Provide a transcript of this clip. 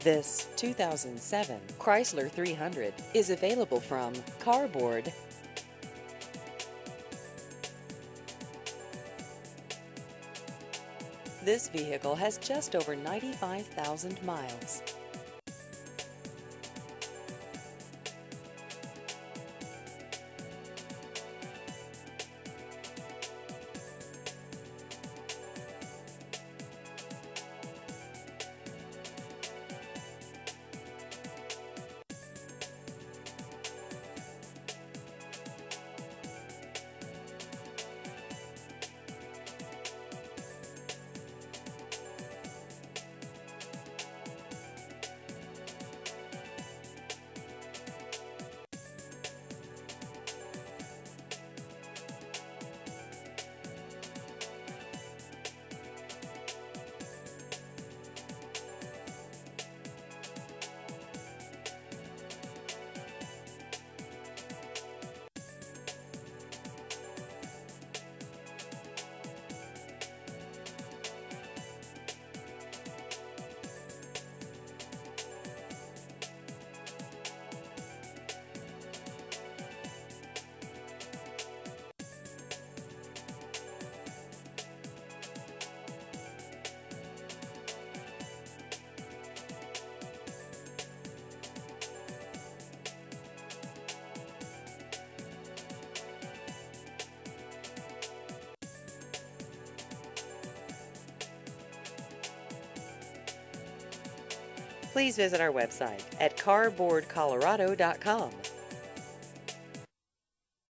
This 2007 Chrysler 300 is available from Carboard. This vehicle has just over 95,000 miles. Please visit our website at carboardcolorado.com